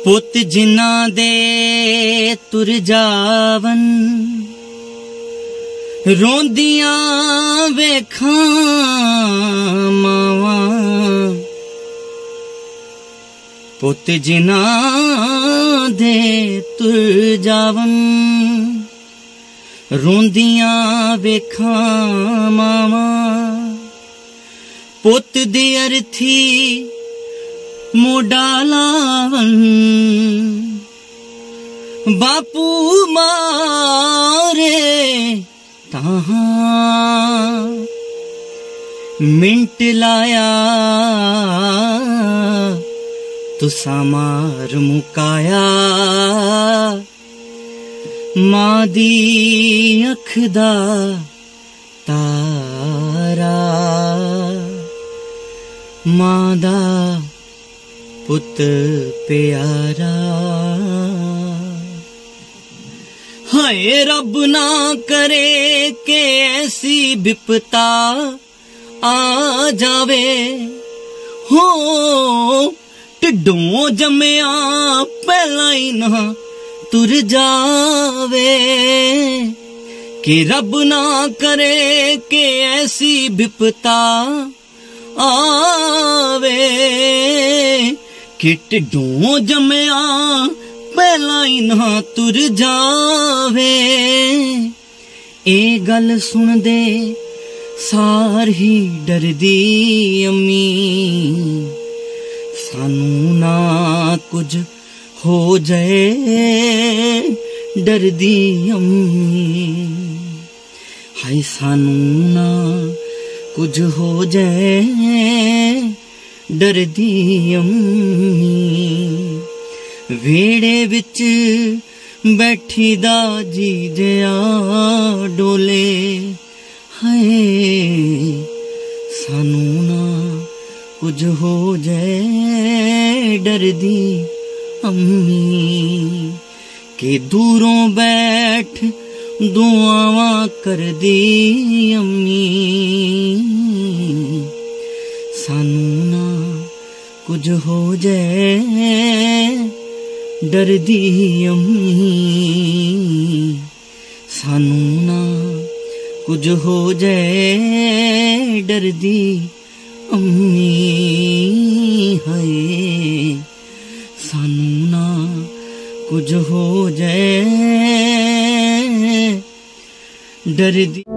पुत जिन्ना दे तुर जावन रोंदियां वेखां मावां। पुत जिन्ना दे तुर जावन रोंदियां वेखां मावां। पुत दी अर्थी मोडा लावन बापू मारे ताहां। मिंट लाया तुसा मार मुकाया मां दी अख दा तारा। मां दा पुत प्यारा। हाय रब ना करे के ऐसी विपता आ जावे हो टिड्डों जम्मिया पहला ही ना तुर जावे। कि रब ना करे के ऐसी विपता आवे कि टिड्डों जम्मिया पहला ही ना तुर जावे। ए गल सुन दे सार ही डरदी अम्मी सानू ना कुछ हो जाए डरदी अम्मी। हाय सानू ना कुछ हो जाए डरदी अम्मी। वेड़े विच बैठी दा जी जया डोले हाय सानू ना कुछ हो जाए डरदी अम्मी। के दूरों बैठ दुआवां करदी अम्मी सानू ना कुछ हो जाए डरदी अम्मी। सानू ना कुछ हो जाए डरदी अम्मी। हाय सानू ना कुछ हो जाए डरदी।